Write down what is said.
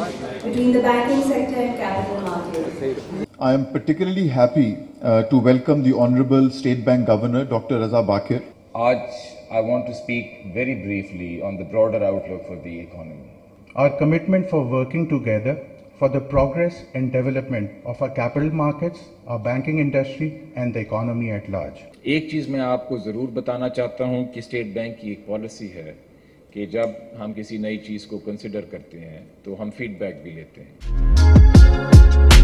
between the banking sector and capital markets. I am particularly happy to welcome the Honorable State Bank Governor, Dr. Raza Bakir. I want to speak very briefly on the broader outlook for the economy. Our commitment for working together for the progress and development of our capital markets, our banking industry and the economy at large. एक चीज़ मैं आपको ज़रूर बताना चाहता हूँ कि state bank की एक पॉलिसी है कि जब हम किसी नई चीज़ को कंसिडर करते हैं तो हम फीडबैक भी लेते हैं।